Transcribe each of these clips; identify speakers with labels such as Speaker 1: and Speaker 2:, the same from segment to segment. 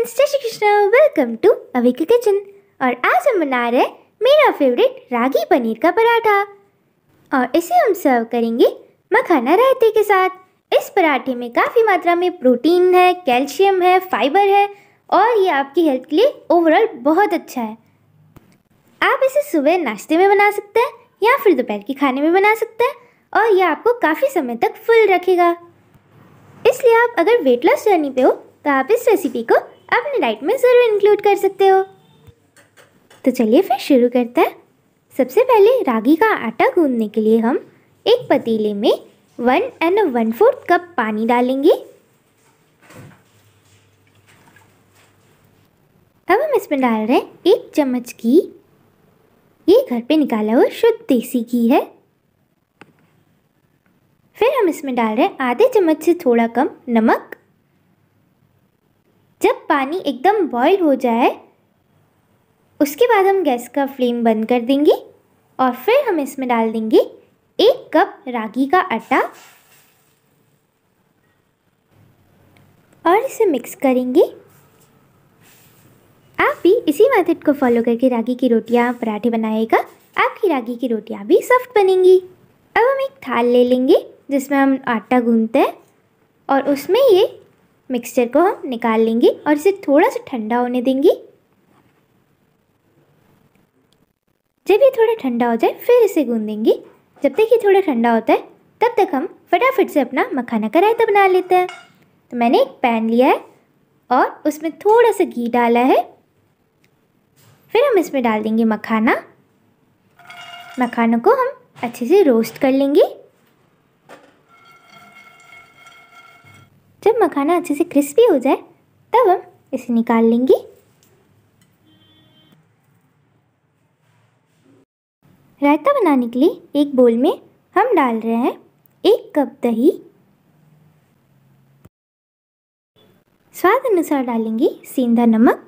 Speaker 1: Friends, जय Shri Krishna. Welcome to Avika kitchen. और आज हम बना रहे हैं मेरा फेवरेट रागी पनीर का पराठा और इसे हम सर्व करेंगे मखाना रायते के साथ। इस पराठे में काफ़ी मात्रा में प्रोटीन है, कैल्शियम है, फाइबर है और ये आपकी हेल्थ के लिए ओवरऑल बहुत अच्छा है। आप इसे सुबह नाश्ते में बना सकते हैं या फिर दोपहर के खाने में बना सकते हैं और यह आपको काफ़ी समय तक फुल रखेगा। इसलिए आप अगर वेट लॉस जर्नी पे हो तो आप इस रेसिपी को अपने डाइट में ज़रूर इंक्लूड कर सकते हो। तो चलिए फिर शुरू करते हैं। सबसे पहले रागी का आटा गूंदने के लिए हम एक पतीले में 1 1/4 कप पानी डालेंगे। अब हम इसमें डाल रहे हैं 1 चम्मच घी। ये घर पे निकाला हुआ शुद्ध देसी घी है। फिर हम इसमें डाल रहे हैं आधे चम्मच से थोड़ा कम नमक। जब पानी एकदम बॉईल हो जाए उसके बाद हम गैस का फ्लेम बंद कर देंगे और फिर हम इसमें डाल देंगे 1 कप रागी का आटा और इसे मिक्स करेंगे। आप भी इसी मेथड को फॉलो करके रागी की रोटियां पराठे बनाइएगा। आपकी रागी की रोटियां भी सॉफ्ट बनेंगी। अब हम एक थाल ले लेंगे जिसमें हम आटा गूंथते हैं और उसमें ये मिक्सचर को हम निकाल लेंगे और इसे थोड़ा सा ठंडा होने देंगे। जब ये थोड़ा ठंडा हो जाए फिर इसे गूंदेंगे। जब तक ये थोड़ा ठंडा होता है तब तक हम फटाफट से अपना मखाना का रायता बना लेते हैं। तो मैंने एक पैन लिया है और उसमें थोड़ा सा घी डाला है। फिर हम इसमें डाल देंगे मखाना। मखानों को हम अच्छे से रोस्ट कर लेंगे। जब मखाना अच्छे से क्रिस्पी हो जाए तब हम इसे निकाल लेंगे। रायता बनाने के लिए एक बोल में हम डाल रहे हैं 1 कप दही। स्वाद अनुसार डालेंगे सेंधा नमक,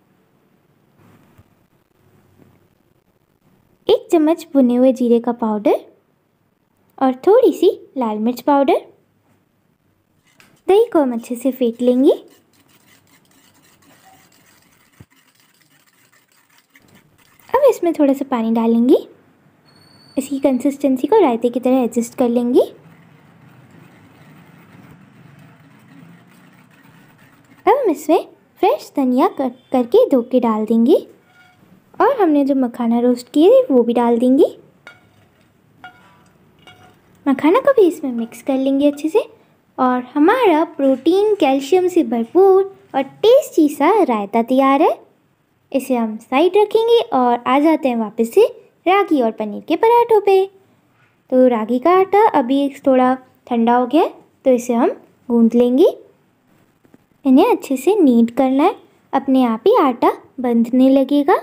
Speaker 1: 1 चम्मच भुने हुए जीरे का पाउडर और थोड़ी सी लाल मिर्च पाउडर। दही को हम अच्छे से फेंट लेंगे। अब इसमें थोड़ा सा पानी डालेंगे। इसकी कंसिस्टेंसी को रायते की तरह एडजस्ट कर लेंगे। अब हम इसमें फ्रेश धनिया कट करके धो के डाल देंगे और हमने जो मखाना रोस्ट किए थे वो भी डाल देंगे। मखाना को भी इसमें मिक्स कर लेंगे अच्छे से और हमारा प्रोटीन कैल्शियम से भरपूर और टेस्टी सा रायता तैयार है। इसे हम साइड रखेंगे और आ जाते हैं वापस से रागी और पनीर के पराठों पे। तो रागी का आटा अभी थोड़ा ठंडा हो गया है तो इसे हम गूंथ लेंगे। इन्हें अच्छे से नीड करना है, अपने आप ही आटा बंधने लगेगा।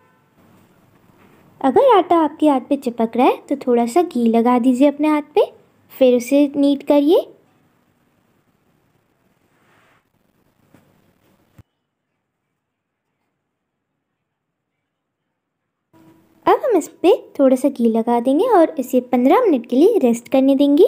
Speaker 1: अगर आटा आपके हाथ पे चिपक रहा है तो थोड़ा सा घी लगा दीजिए अपने हाथ पे, फिर उसे नीड करिए। अब हम इस पे थोड़ा सा घी लगा देंगे और इसे 15 मिनट के लिए रेस्ट करने देंगे।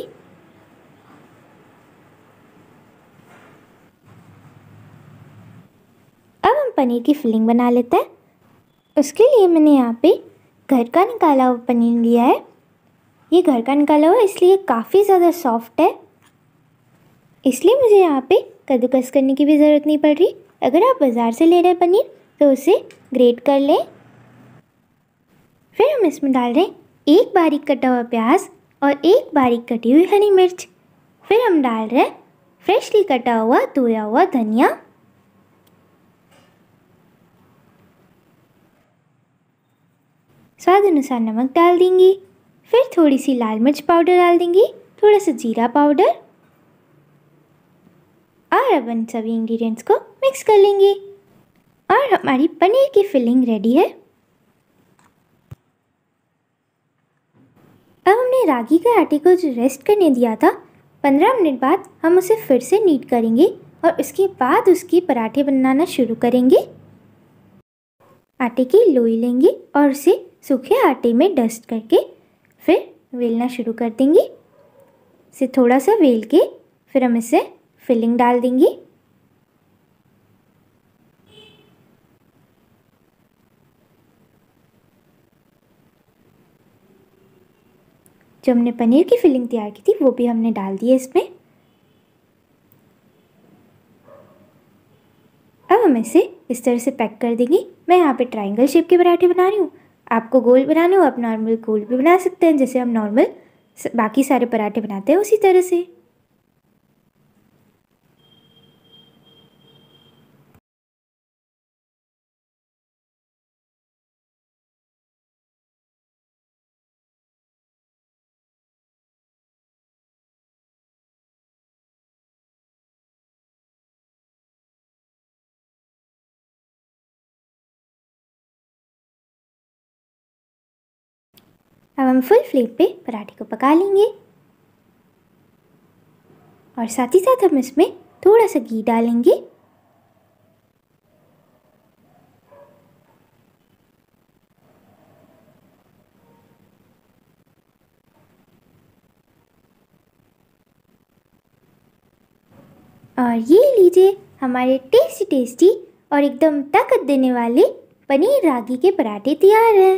Speaker 1: अब हम पनीर की फिलिंग बना लेते हैं। उसके लिए मैंने यहाँ पे घर का निकाला हुआ पनीर लिया है। ये घर का निकाला हुआ इसलिए काफ़ी ज़्यादा सॉफ्ट है, इसलिए मुझे यहाँ पे कद्दूकस करने की भी ज़रूरत नहीं पड़ रही। अगर आप बाज़ार से ले रहे हैं पनीर तो उसे ग्रेट कर लें। फिर हम इसमें डाल रहे हैं 1 बारीक कटा हुआ प्याज और 1 बारीक कटी हुई हरी मिर्च। फिर हम डाल रहे हैं फ्रेशली कटा हुआ धोया हुआ धनिया। स्वाद अनुसार नमक डाल देंगे। फिर थोड़ी सी लाल मिर्च पाउडर डाल देंगे, थोड़ा सा जीरा पाउडर और अब इन सभी इंग्रेडिएंट्स को मिक्स कर लेंगे और हमारी पनीर की फिलिंग रेडी है। अब हमने रागी के आटे को जो रेस्ट करने दिया था 15 मिनट बाद हम उसे फिर से नीड करेंगे और उसके बाद उसके पराठे बनाना शुरू करेंगे। आटे की लोई लेंगे और उसे सूखे आटे में डस्ट करके फिर वेलना शुरू कर देंगे। इसे थोड़ा सा वेल के फिर हम इसे फिलिंग डाल देंगे। जो हमने पनीर की फिलिंग तैयार की थी वो भी हमने डाल दी है इसमें। अब हम इसे इस तरह से पैक कर देंगे। मैं यहाँ पे ट्रायंगल शेप के पराठे बना रही हूँ। आपको गोल बनाने हो आप नॉर्मल गोल भी बना सकते हैं, जैसे हम नॉर्मल बाकी सारे पराठे बनाते हैं उसी तरह से। अब हम फुल फ्लेम पे पराठे को पका लेंगे और साथ ही साथ हम इसमें थोड़ा सा घी डालेंगे। और ये लीजिए हमारे टेस्टी टेस्टी और एकदम ताकत देने वाले पनीर रागी के पराठे तैयार हैं।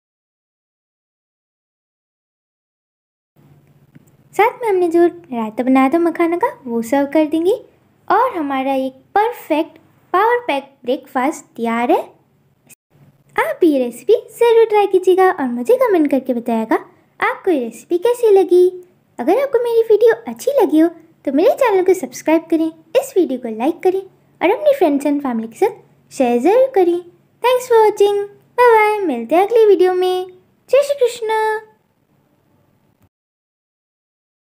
Speaker 1: साथ में हमने जो रायता बनाया था मखाना का वो सर्व कर देंगे और हमारा एक परफेक्ट पावर पैक ब्रेकफास्ट तैयार है। आप ये रेसिपी ज़रूर ट्राई कीजिएगा और मुझे कमेंट करके बताइएगा आपको ये रेसिपी कैसी लगी। अगर आपको मेरी वीडियो अच्छी लगी हो तो मेरे चैनल को सब्सक्राइब करें, इस वीडियो को लाइक करें और अपने फ्रेंड्स एंड फैमिली के साथ शेयर ज़रूर करें। Thanks for watching. Bye bye. मिलते हैं अगली वीडियो में। जय श्री कृष्ण।